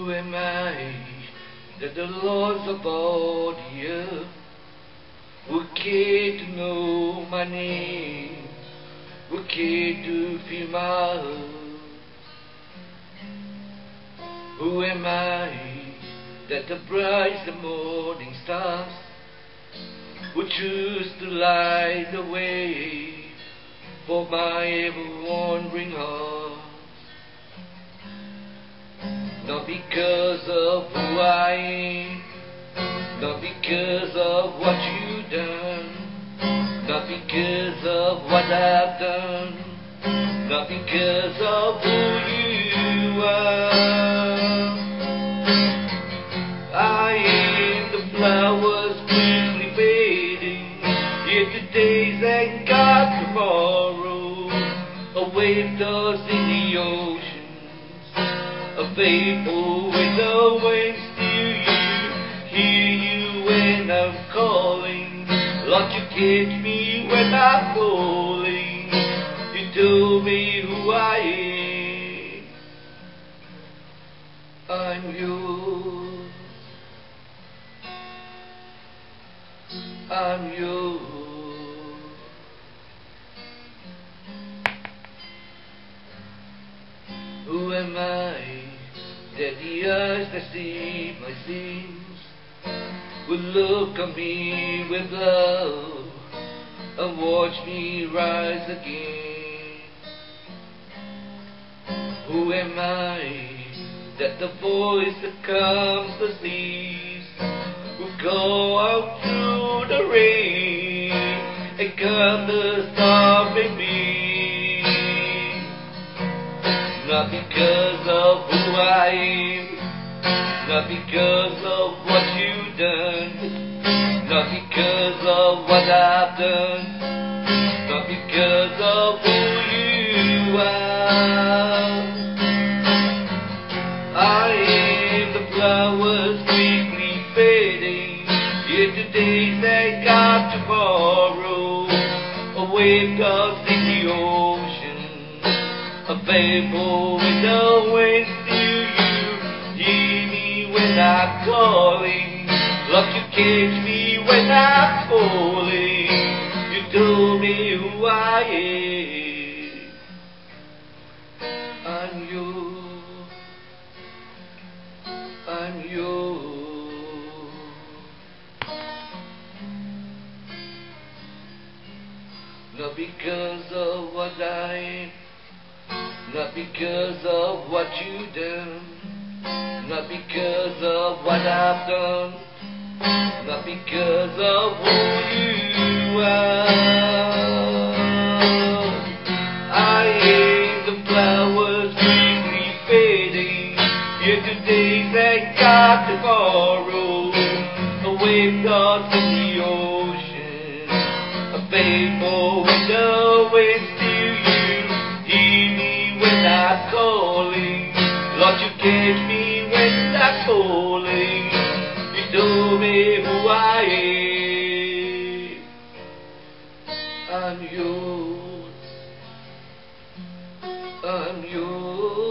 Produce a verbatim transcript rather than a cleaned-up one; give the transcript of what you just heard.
Who am I that the laws of all the earth would care to know my name, would care to feel my heart? Who am I that the bright the morning stars would choose to light the way for my ever-wandering heart? Not because of who I am, not because of what you've done, not because of what I've done, not because of who you are. I am the flowers quickly fading, yesterday's ain't got tomorrow. A wave tossed in the ocean, a vapor with the wind. Still you, hear you when I'm calling. Lord, you catch me when I'm falling. You told me who I am. I'm yours. I'm yours. Who am I that the eyes that see my sins will look on me with love and watch me rise again? Who am I that the voice that comes the seas will go out through the rain and calm the storm in me? Not because of who I am, not because of what you've done, not because of what I've done, not because of who you are. I am the flowers quickly fading, yesterday's ain't got tomorrow. A wave tossed in the ocean, a vapor with the wind. Still you hear me when I'm calling. Love, you catch me when I'm falling. You told me who I am. I'm yours. I'm yours. Not because of what I am, not because of what you've done, not because of what I've done, not because of who you are. I am the flowers quickly fading, yesterday's ain't got tomorrow. A wave tossed in the ocean, a vapor with the wind. Still you hear me when I'm calling. Lord, you catch me when I'm falling. You told me who I am. I'm yours. I'm yours.